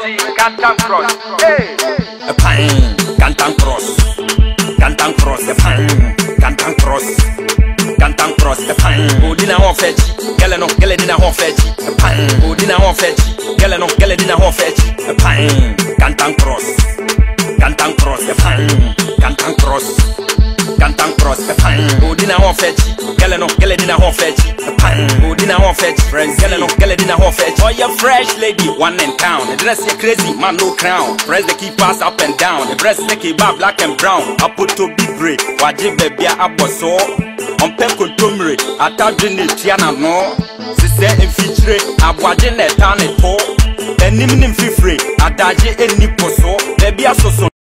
Fetty, Cantan Cross. Hey, a pine, Cantan Cross, the pine, Cantan Cross, the pine. Who didn't want Fetty, Gallano, didn't want Fetty, a pine. Who didn't want Fetty, Gallano, didn't want Fetty, a pine, Cantan Cross, the pine, Cantan Cross, the pine. Who didn't want Fetty, Gallano, didn't want Fetty, a pine. Who didn't want Fetty, friends, Gallano, didn't want Fetty. Oh, you fresh lady, one in town. The dress you crazy, man, no crown. Press the key pass up and down. The breast the key bar black and brown. I put to big grey. Wajib baby, I was so. On pep contumre, I thought you need Tiana no. Sister in feature, I was in a town at all. And him in free, I dodge any poso. Baby, I saw so.